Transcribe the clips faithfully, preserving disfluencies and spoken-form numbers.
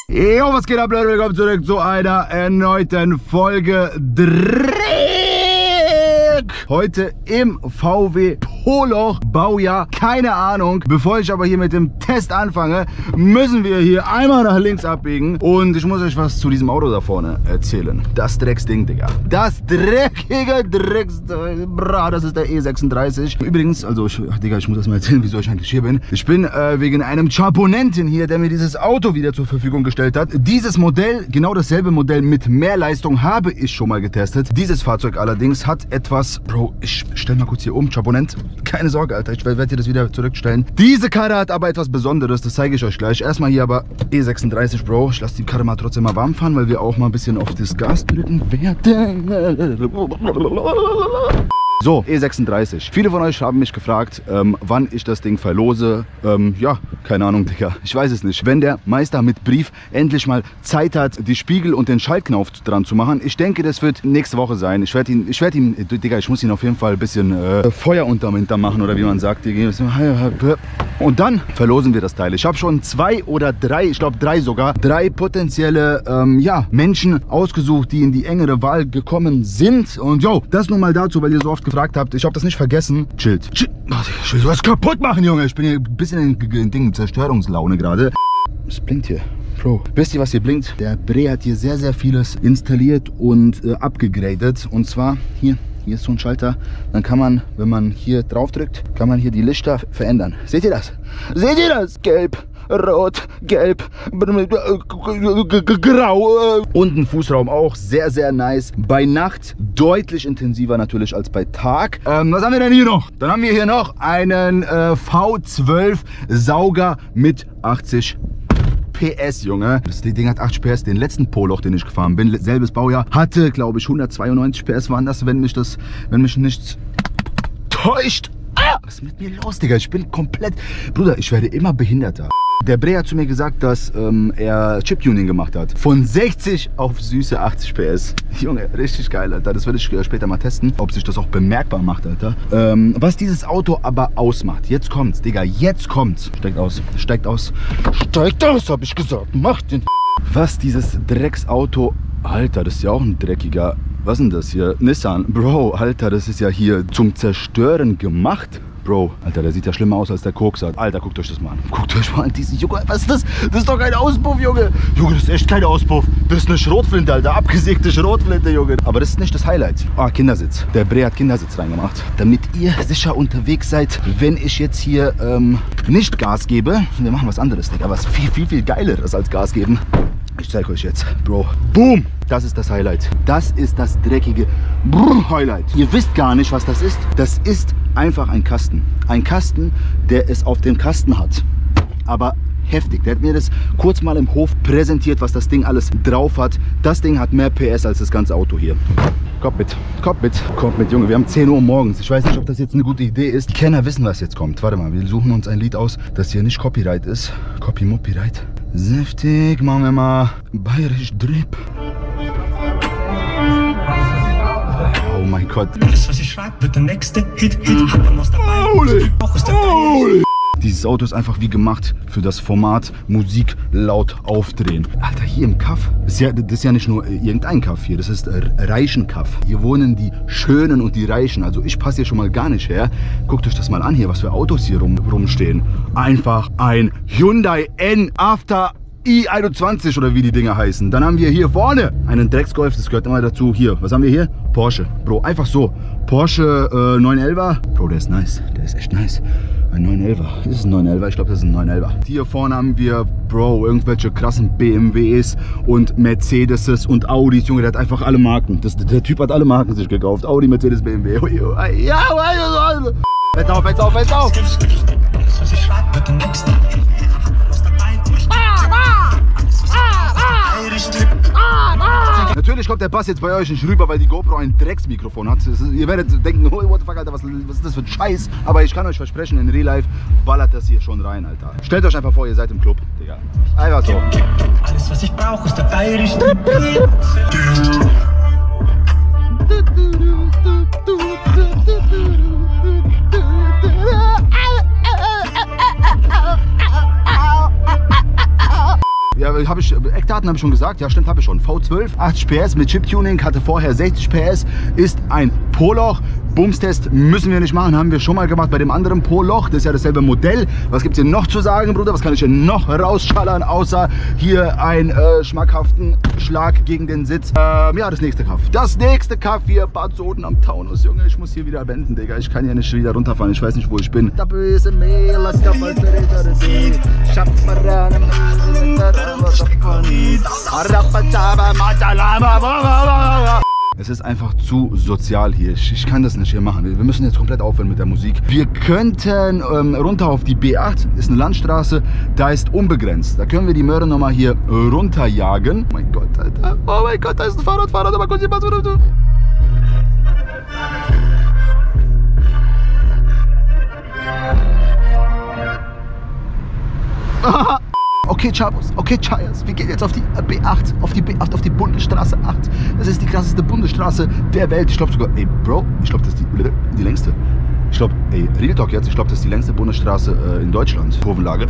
Jo, was geht ab, Leute? Willkommen zurück zu einer erneuten Folge Dreck. Heute im V W Polo Baujahr, keine Ahnung. Bevor ich aber hier mit dem Test anfange, müssen wir hier einmal nach links abbiegen. Und ich muss euch was zu diesem Auto da vorne erzählen. Das Drecksding, Digga. Das dreckige Drecks... Bra, das ist der E sechsunddreißig. Übrigens, also, ich, ach, Digga, ich muss das mal erzählen, wieso ich eigentlich hier bin. Ich bin äh, wegen einem Chaponenten hier, der mir dieses Auto wieder zur Verfügung gestellt hat. Dieses Modell, genau dasselbe Modell mit mehr Leistung, habe ich schon mal getestet. Dieses Fahrzeug allerdings hat etwas... Bro, ich stell mal kurz hier um, Chaponent. Keine Sorge, Alter, ich werde dir das wieder zurückstellen. Diese Karre hat aber etwas Besonderes, das zeige ich euch gleich. Erstmal hier aber E sechsunddreißig, Bro. Ich lasse die Karre mal trotzdem mal warm fahren, weil wir auch mal ein bisschen auf das Gas drücken werden. So, E sechsunddreißig. Viele von euch haben mich gefragt, ähm, wann ich das Ding verlose. Ähm, ja, keine Ahnung, Digga. Ich weiß es nicht. Wenn der Meister mit Brief endlich mal Zeit hat, die Spiegel und den Schaltknopf dran zu machen. Ich denke, das wird nächste Woche sein. Ich werde ihn, ich werde ihn, Digga, ich muss ihn auf jeden Fall ein bisschen äh, Feuer unterm Hintern machen oder wie man sagt. Und dann verlosen wir das Teil. Ich habe schon zwei oder drei, ich glaube drei sogar, drei potenzielle ähm, ja, Menschen ausgesucht, die in die engere Wahl gekommen sind. Und yo, das nur mal dazu, weil ihr so oft gefragt habt. Ich habe das nicht vergessen. Chillt. Chillt. Ich will sowas kaputt machen, Junge. Ich bin hier ein bisschen in, in Ding, Zerstörungslaune gerade. Es blinkt hier. Bro, wisst ihr, was hier blinkt? Der Bre hat hier sehr, sehr vieles installiert und äh, abgegradet. Und zwar hier. Hier ist so ein Schalter, dann kann man, wenn man hier drauf drückt, kann man hier die Lichter verändern. Seht ihr das? Seht ihr das? Gelb, rot, gelb, grau. Und ein Fußraum auch sehr, sehr nice. Bei Nacht deutlich intensiver natürlich als bei Tag. Ähm, was haben wir denn hier noch? Dann haben wir hier noch einen äh, V zwölf Sauger mit achtzig P S, Junge. Das Ding hat achtzig P S. Den letzten Poloch, den ich gefahren bin, selbes Baujahr, hatte, glaube ich, hundertzweiundneunzig P S waren das, wenn mich das, wenn mich nichts täuscht. Ah, was ist mit mir los, Digga? Ich bin komplett... Bruder, ich werde immer behinderter. Der Bre hat zu mir gesagt, dass ähm, er Chip-Tuning gemacht hat. Von sechzig auf süße achtzig P S. Junge, richtig geil, Alter. Das werde ich später mal testen, ob sich das auch bemerkbar macht, Alter. Ähm, was dieses Auto aber ausmacht. Jetzt kommt's, Digga, jetzt kommt's. Steigt aus, steigt aus. Steigt aus, hab ich gesagt. Macht den... Was dieses Drecksauto... Alter, das ist ja auch ein dreckiger... Was ist denn das hier? Nissan. Bro, Alter, das ist ja hier zum Zerstören gemacht. Bro, Alter, der sieht ja schlimmer aus als der Kokser. Alter, guckt euch das mal an. Guckt euch mal an diesen Junge. Was ist das? Das ist doch kein Auspuff, Junge. Junge, das ist echt kein Auspuff. Das ist eine Schrotflinte, Alter. Abgesägte Schrotflinte, Junge. Aber das ist nicht das Highlight. Ah, Kindersitz. Der Bre hat Kindersitz reingemacht. Damit ihr sicher unterwegs seid, wenn ich jetzt hier ähm, nicht Gas gebe. Wir machen was anderes, Digga. Was viel, viel, viel geileres als Gas geben. Ich zeige euch jetzt, Bro. Boom! Das ist das Highlight. Das ist das dreckige Brrr Highlight. Ihr wisst gar nicht, was das ist. Das ist einfach ein Kasten. Ein Kasten, der es auf dem Kasten hat. Aber heftig. Der hat mir das kurz mal im Hof präsentiert, was das Ding alles drauf hat. Das Ding hat mehr P S als das ganze Auto hier. Kommt mit, kommt mit, kommt mit, Junge. Wir haben zehn Uhr morgens. Ich weiß nicht, ob das jetzt eine gute Idee ist. Die Kenner wissen, was jetzt kommt. Warte mal, wir suchen uns ein Lied aus, das hier nicht Copyright ist. Copy-Moppyright. Säftig, machen wir mal bayerisch Drip. Oh mein Gott. Das, was ich schreibe, wird der nächste Hit, Hit. Hat man was dabei? Holy. Holy. Dieses Auto ist einfach wie gemacht für das Format Musik laut aufdrehen. Alter, hier im Kaff, das ist ja, das ist ja nicht nur irgendein Kaff hier, das ist Reichenkaff. Hier wohnen die Schönen und die Reichen. Also ich passe hier schon mal gar nicht her. Guckt euch das mal an hier, was für Autos hier rum, rumstehen. Einfach ein Hyundai N After i einundzwanzig oder wie die Dinger heißen. Dann haben wir hier vorne einen Drecksgolf, das gehört immer dazu. Hier, was haben wir hier? Porsche. Bro, einfach so. Porsche äh, neun elfer. Bro, der ist nice. Der ist echt nice. Ein neun elfer. Ist es ein neun elfer? Ich glaube, das ist ein neun elfer. Hier vorne haben wir, Bro, irgendwelche krassen B M Ws und Mercedes und Audis. Junge, der hat einfach alle Marken. Das, der Typ hat alle Marken sich gekauft. Audi, Mercedes, B M W. Ja, jetzt auf, jetzt auf, jetzt auf. Das, was ich schreibe, wird der nächste Hit. Natürlich kommt der Bass jetzt bei euch nicht rüber, weil die GoPro ein Drecksmikrofon hat. Ist, ihr werdet denken, oh, what the fuck, Alter, was, was ist das für ein Scheiß? Aber ich kann euch versprechen, in Real Life ballert das hier schon rein, Alter. Stellt euch einfach vor, ihr seid im Club, Digga. Einfach so. Alles, was ich brauche, ist der bayerische. Ja, äh, habe ich, Eckdaten habe ich schon gesagt, ja stimmt, habe ich schon. V zwölf, achtzig P S mit Chip-Tuning, hatte vorher sechzig P S, ist ein Poloch. Bumstest müssen wir nicht machen, haben wir schon mal gemacht bei dem anderen Poloch. Das ist ja dasselbe Modell. Was gibt es hier noch zu sagen, Bruder? Was kann ich hier noch rausschallern, außer hier einen äh, schmackhaften Schlag gegen den Sitz? Ähm, ja, das nächste Kaff. Das nächste Kaff hier, Bad Soden am Taunus. Junge, ich muss hier wieder wenden, Digga. Ich kann hier nicht wieder runterfahren. Ich weiß nicht, wo ich bin. Es ist einfach zu sozial hier. Ich, ich kann das nicht hier machen. Wir müssen jetzt komplett aufhören mit der Musik. Wir könnten ähm, runter auf die B acht. Ist eine Landstraße. Da ist unbegrenzt. Da können wir die Möhre nochmal hier runterjagen. Oh mein Gott, Alter. Oh mein Gott, da ist ein Fahrradfahrer. Aber kurz, was du? Okay, Chavos, okay, Chayas, wir gehen jetzt auf die B acht, auf die B acht, auf die Bundesstraße acht. Das ist die krasseste Bundesstraße der Welt. Ich glaube sogar, ey, Bro, ich glaube, das ist die, die längste. Ich glaube, ey, Real Talk jetzt, ich glaube, das ist die längste Bundesstraße äh, in Deutschland. Kurvenlage.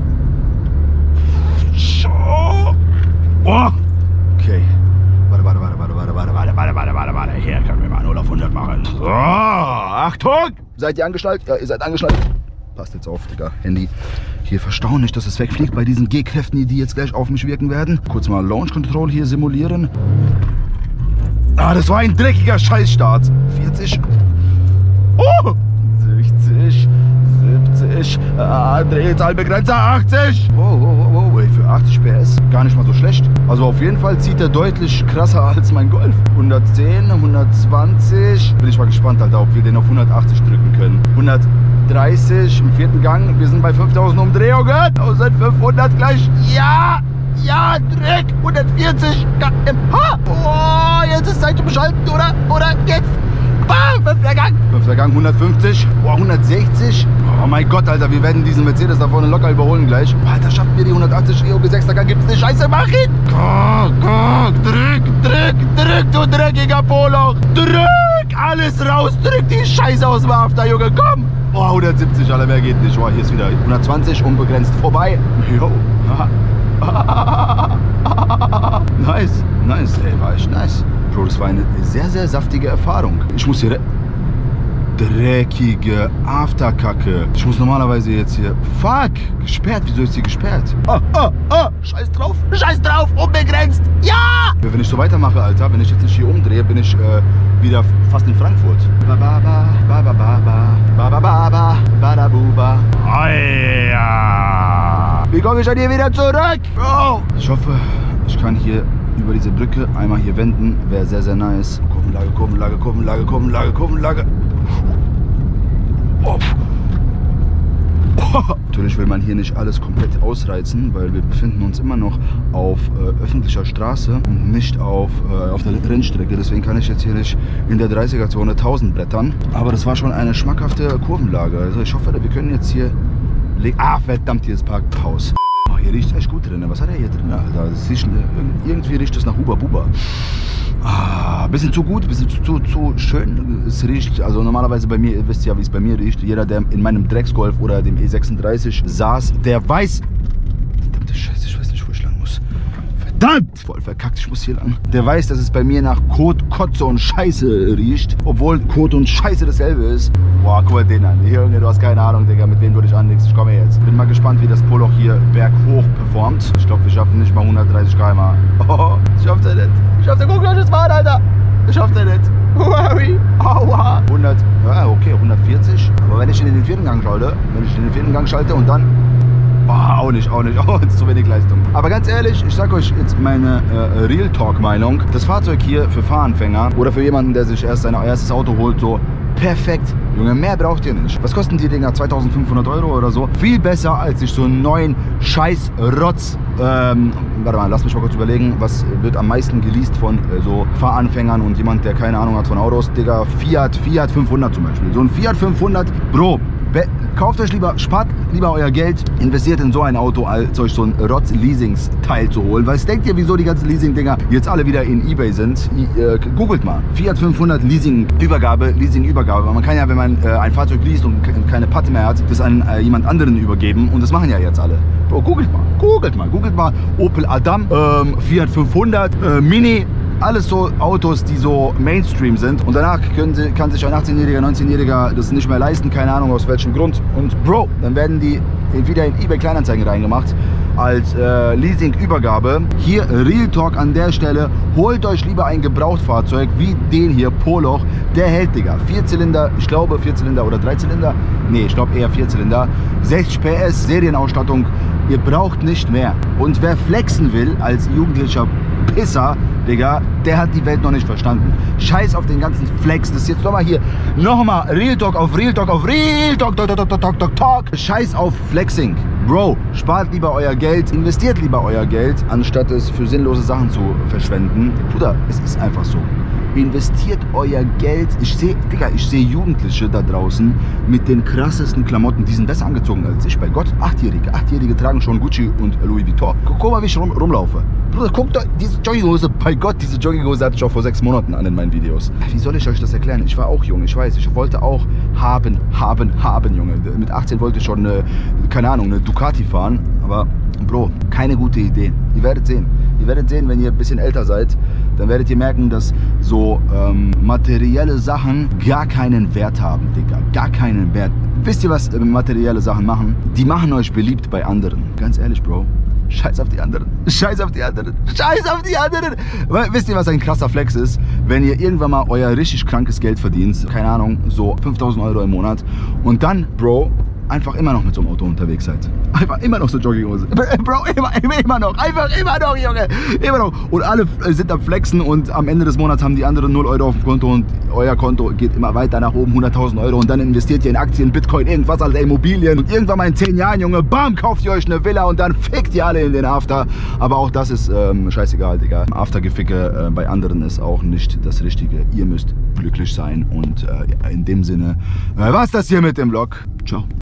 Oh. Okay. Warte, warte, warte, warte, warte, warte, warte, warte, warte, warte, warte. Hier können wir mal null auf hundert machen. Oh, Achtung! Seid ihr angeschnallt? Ja, ihr seid angeschnallt. Passt jetzt auf, Digga. Handy. Hier verstauen nicht, dass es wegfliegt bei diesen G-Kräften, die jetzt gleich auf mich wirken werden. Kurz mal Launch Control hier simulieren. Ah, das war ein dreckiger Scheißstart. vierzig. Oh! sechzig. siebzig. Ah, Drehzahlbegrenzer achtzig. Wow, wow, wow, wow. Für achtzig P S gar nicht mal so schlecht. Also auf jeden Fall zieht er deutlich krasser als mein Golf. hundertzehn, hundertzwanzig. Bin ich mal gespannt, Alter, ob wir den auf hundertachtzig drücken können. hundertdreißig im vierten Gang. Wir sind bei fünftausend Umdrehungen. eintausendfünfhundert gleich. Ja! Ja, Dreck! hundertvierzig Kilometer pro Stunde. Oh, jetzt ist Zeit zu beschalten, oder? Oder jetzt? Ah, fünfter Gang! Fünfter Gang, hundertfünfzig. Boah, hundertsechzig. Oh mein Gott, Alter, wir werden diesen Mercedes da vorne locker überholen gleich. Alter, schaffen wir die hundertachtzig. E O G sechster Gang, gibt's eine Scheiße, mach ihn! Guck, guck, drück, drück, drück, du dreckiger Poloch! Drück! Alles raus, drück die Scheiße aus dem After, Junge, komm! Oh, hundertsiebzig, Alter, mehr geht nicht. Oh, hier ist wieder hundertzwanzig, unbegrenzt vorbei. Jo. Nice, nice, ey, war echt nice. Bro, das war eine sehr, sehr saftige Erfahrung. Ich muss hier... Dreckige Afterkacke. Ich muss normalerweise jetzt hier... Fuck! Gesperrt, wieso ist hier gesperrt? Ah, ah, ah! Scheiß drauf! Scheiß drauf! Unbegrenzt! Ja! Wenn ich so weitermache, Alter, wenn ich jetzt nicht hier umdrehe, bin ich äh, wieder fast in Frankfurt. Ba ba ba, ba ba ba ba, ba ba ba ba, ba da buba. Ja! Wie komme ich dann hier wieder zurück? Bro! Ich hoffe, ich kann hier über diese Brücke einmal hier wenden. Wäre sehr, sehr nice. Kurvenlage, Kurvenlage, Kurvenlage, Kurvenlage, Kurvenlage. Oh. Oh. Natürlich will man hier nicht alles komplett ausreizen, weil wir befinden uns immer noch auf äh, öffentlicher Straße und nicht auf, äh, auf der Rennstrecke. Deswegen kann ich jetzt hier nicht in der dreißiger Zone tausend brettern. Aber das war schon eine schmackhafte Kurvenlage. Also ich hoffe, wir können jetzt hier... Ah, verdammt, hier ist Parkhaus. Oh, hier riecht es echt gut drin. Was hat er hier drin, Alter? Das riecht, irgendwie riecht es nach Huba Buba. Ah, bisschen zu gut, bisschen zu, zu, zu schön. Es riecht, also normalerweise bei mir, ihr wisst ja, wie es bei mir riecht. Jeder, der in meinem Drecksgolf oder dem E sechsunddreißig saß, der weiß... Verdammte Scheiße, ich weiß nicht, wo ich lang muss. Verdammt! Voll verkackt, ich muss hier lang. Der weiß, dass es bei mir nach Kot, Kotze und Scheiße riecht. Obwohl Kot und Scheiße dasselbe ist. Boah, guck mal den an. Junge, du hast keine Ahnung, Digga, mit wem du dich anlegst. Ich komme jetzt. Bin mal gespannt, wie das Poloch hier berghoch performt. Ich glaube, wir schaffen nicht mal hundertdreißig Kilometer pro Stunde. Oh, ich schaff das nicht. Ich schaff das. Guck mal, das war, Alter. Ich schaff das nicht. Worry. Aua. hundert. Ja, okay, hundertvierzig. Aber wenn ich in den vierten Gang schalte, wenn ich in den vierten Gang schalte und dann... Boah, auch nicht, auch nicht, oh, jetzt zu wenig Leistung. Aber ganz ehrlich, ich sag euch jetzt meine äh, Real Talk Meinung. Das Fahrzeug hier für Fahranfänger oder für jemanden, der sich erst sein erstes Auto holt, so perfekt. Junge, mehr braucht ihr nicht. Was kosten die Dinger? zweitausendfünfhundert Euro oder so? Viel besser, als sich so einen neuen Scheiß-Rotz... Ähm, warte mal, lass mich mal kurz überlegen. Was wird am meisten geleast von äh, so Fahranfängern und jemand, der keine Ahnung hat von Autos? Digga, Fiat, Fiat fünfhundert zum Beispiel. So ein Fiat fünfhundert, Bro, kauft euch lieber, spart lieber euer Geld, investiert in so ein Auto, als euch so ein Rotz-Leasings-Teil zu holen. Weil es denkt ihr, wieso die ganzen Leasing-Dinger jetzt alle wieder in eBay sind? I, äh, googelt mal. Fiat fünfhundert Leasing-Übergabe, Leasing-Übergabe. Man kann ja, wenn man äh, ein Fahrzeug least und keine Patte mehr hat, das an äh, jemand anderen übergeben. Und das machen ja jetzt alle. Bro, googelt mal, googelt mal, googelt mal. Opel Adam, ähm, Fiat fünfhundert, äh, Mini. Alles so Autos, die so Mainstream sind. Und danach können sie, kann sich ein achtzehnjähriger, neunzehnjähriger das nicht mehr leisten. Keine Ahnung aus welchem Grund. Und Bro, dann werden die wieder in eBay Kleinanzeigen reingemacht als äh, Leasing-Übergabe. Hier Real Talk an der Stelle. Holt euch lieber ein Gebrauchtfahrzeug wie den hier, Poloch. Der hält, Digga. Vierzylinder, ich glaube Vierzylinder oder Dreizylinder. Nee, ich glaube eher Vierzylinder. sechzig P S, Serienausstattung. Ihr braucht nicht mehr. Und wer flexen will als jugendlicher Pisser, Digga, der hat die Welt noch nicht verstanden. Scheiß auf den ganzen Flex. Das ist jetzt nochmal hier, nochmal Real Talk auf Real Talk auf Real Talk, Talk, Talk, Talk, Talk, Talk, Talk. Scheiß auf Flexing. Bro, spart lieber euer Geld, investiert lieber euer Geld, anstatt es für sinnlose Sachen zu verschwenden. Bruder, es ist einfach so. Investiert euer Geld. Ich sehe, Digga, ich sehe Jugendliche da draußen mit den krassesten Klamotten. Die sind besser angezogen als ich. Bei Gott, Achtjährige. Achtjährige tragen schon Gucci und Louis Vuitton. Guck, guck mal, wie ich rum, rumlaufe. Bruder, guck da, diese Jogginghose. Bei Gott, diese Jogginghose hatte ich auch vor sechs Monaten an in meinen Videos. Wie soll ich euch das erklären? Ich war auch jung, ich weiß. Ich wollte auch haben, haben, haben, Junge. Mit achtzehn wollte ich schon, eine, keine Ahnung, eine Ducati fahren. Aber, Bro, keine gute Idee. Ihr werdet sehen. Ihr werdet sehen, wenn ihr ein bisschen älter seid, dann werdet ihr merken, dass so ähm, materielle Sachen gar keinen Wert haben, Digga. Gar keinen Wert. Wisst ihr, was äh, materielle Sachen machen? Die machen euch beliebt bei anderen. Ganz ehrlich, Bro. Scheiß auf die anderen. Scheiß auf die anderen. Scheiß auf die anderen. Weil, wisst ihr, was ein krasser Flex ist? Wenn ihr irgendwann mal euer richtig krankes Geld verdient, keine Ahnung, so fünftausend Euro im Monat, und dann, Bro, einfach immer noch mit so einem Auto unterwegs seid. Einfach immer noch so Jogginghose. Bro, immer, immer, immer noch. Einfach immer noch, Junge. Immer noch. Und alle sind am Flexen und am Ende des Monats haben die anderen null Euro auf dem Konto und euer Konto geht immer weiter nach oben, hunderttausend Euro. Und dann investiert ihr in Aktien, Bitcoin, irgendwas, also Immobilien. Und irgendwann mal in zehn Jahren, Junge, bam, kauft ihr euch eine Villa und dann fickt ihr alle in den After. Aber auch das ist ähm, scheißegal, Digga. Aftergeficke äh, bei anderen ist auch nicht das Richtige. Ihr müsst glücklich sein. Und äh, in dem Sinne, äh, was das hier mit dem Vlog? Ciao.